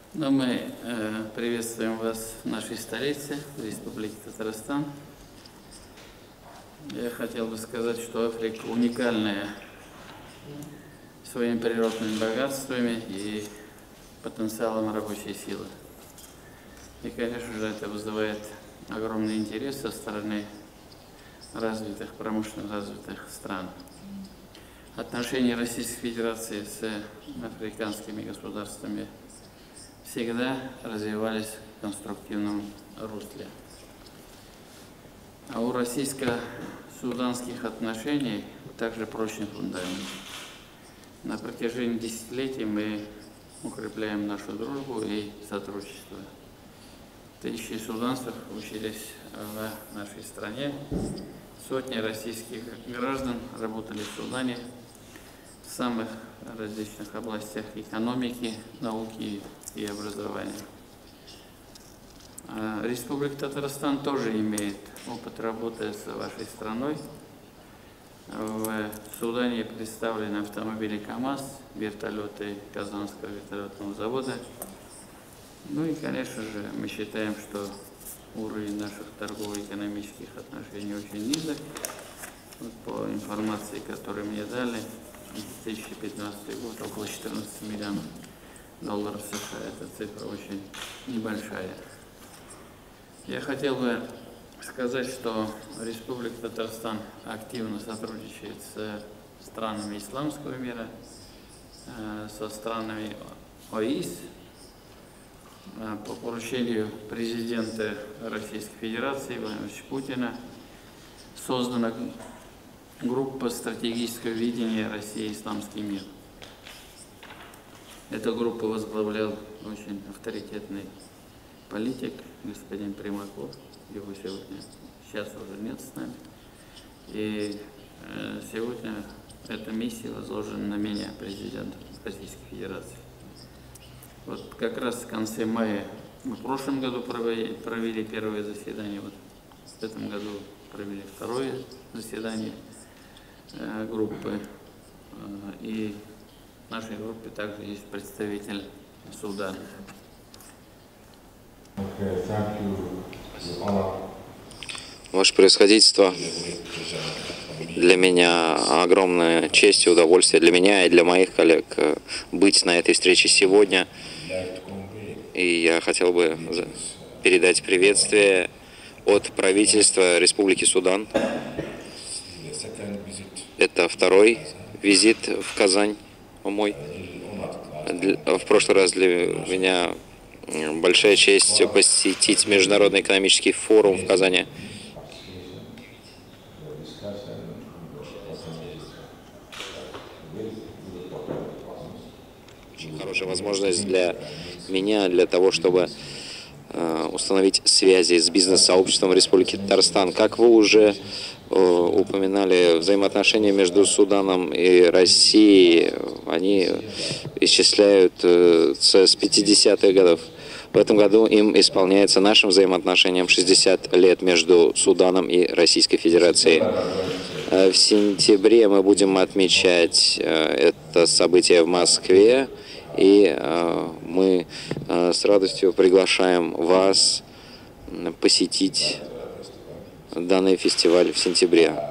Но мы приветствуем вас в нашей столице, в Республике Татарстан. Я хотел бы сказать, что Африка уникальная своими природными богатствами и потенциалом рабочей силы. И, конечно же, это вызывает огромный интерес со стороны развитых, промышленно развитых стран. Отношения Российской Федерации с африканскими государствами всегда развивались в конструктивном русле. А у российско-суданских отношений также прочный фундамент. На протяжении десятилетий мы укрепляем нашу дружбу и сотрудничество. Тысячи суданцев учились в нашей стране. Сотни российских граждан работали в Судане в самых различных областях экономики, науки и образования. Республика Татарстан тоже имеет опыт работы с вашей страной. В Судане представлены автомобили КАМАЗ, вертолеты Казанского вертолетного завода. Ну и, конечно же, мы считаем, что уровень наших торгово-экономических отношений очень низок. Вот по информации, которую мне дали, 2015 год около 14 миллионов долларов США. Эта цифра очень небольшая. Я хотел бы сказать, что Республика Татарстан активно сотрудничает с странами исламского мира, со странами ОИС. По поручению президента Российской Федерации Владимира Путина создана группа стратегического видения России и исламский мир. Эту группу возглавлял очень авторитетный политик господин Примаков. Его сейчас уже нет с нами. И сегодня эта миссия возложена на меня, президента Российской Федерации. Вот как раз в конце мая мы в прошлом году провели первое заседание, вот в этом году провели второе заседание группы. И в нашей группе также есть представитель Судана. Ваше Превосходительство, для меня огромная честь и удовольствие, для меня и для моих коллег, быть на этой встрече сегодня. И я хотел бы передать приветствие от правительства Республики Судан. Это второй визит в Казань мой. В прошлый раз для меня большая честь посетить Международный экономический форум в Казани. Очень хорошая возможность для меня, для того, чтобы установить связи с бизнес-сообществом Республики Татарстан. Как вы уже упоминали, взаимоотношения между Суданом и Россией, они исчисляются с 50-х годов. В этом году им исполняется нашим взаимоотношениям 60 лет между Суданом и Российской Федерацией. В сентябре мы будем отмечать это событие в Москве, и мы с радостью приглашаем вас посетить данный фестиваль в сентябре.